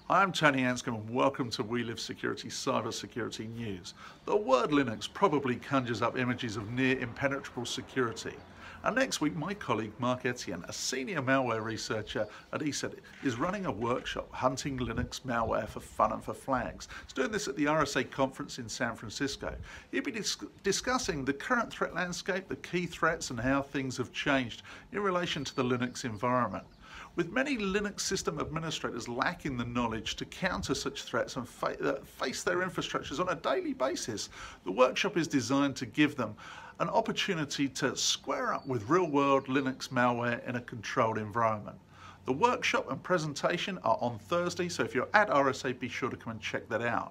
Hi, I'm Tony Anscombe and welcome to We Live Security Cyber Security News. The word Linux probably conjures up images of near impenetrable security. And next week, my colleague Marc-Etienne, a senior malware researcher at ESET, is running a workshop hunting Linux malware for fun and for flags. He's doing this at the RSA conference in San Francisco. He'll be discussing the current threat landscape, the key threats and how things have changed in relation to the Linux environment. With many Linux system administrators lacking the knowledge to counter such threats and face their infrastructures on a daily basis, the workshop is designed to give them an opportunity to square up with real-world Linux malware in a controlled environment. The workshop and presentation are on Thursday, so if you're at RSA, be sure to come and check that out.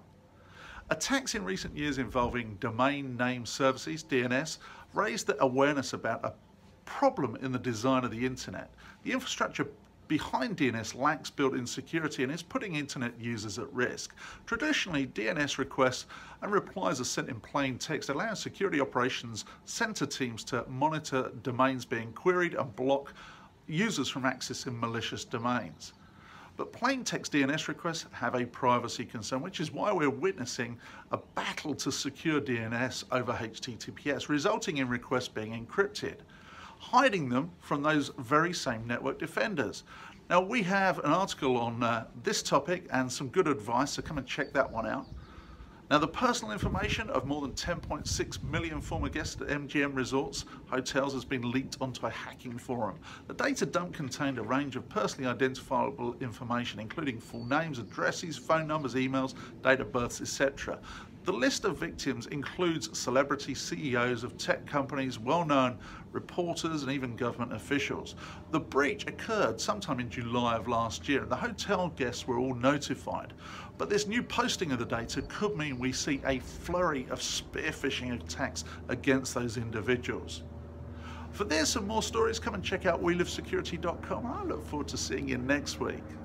Attacks in recent years involving domain name services, DNS, raised the awareness about a problem in the design of the internet. The infrastructure behind DNS lacks built-in security and is putting internet users at risk. Traditionally, DNS requests and replies are sent in plain text, allowing security operations center teams to monitor domains being queried and block users from accessing malicious domains. But plain text DNS requests have a privacy concern, which is why we're witnessing a battle to secure DNS over HTTPS, resulting in requests being encrypted, hiding them from those very same network defenders. Now, we have an article on this topic and some good advice, so come and check that one out. Now, the personal information of more than 10.6 million former guests at MGM Resorts hotels has been leaked onto a hacking forum. The data dump contained a range of personally identifiable information, including full names, addresses, phone numbers, emails, date of births, etc. The list of victims includes celebrity CEOs of tech companies, well-known reporters, and even government officials. The breach occurred sometime in July of last year, and the hotel guests were all notified. But this new posting of the data could mean we see a flurry of spear phishing attacks against those individuals. For this and more stories, come and check out welivesecurity.com. I look forward to seeing you next week.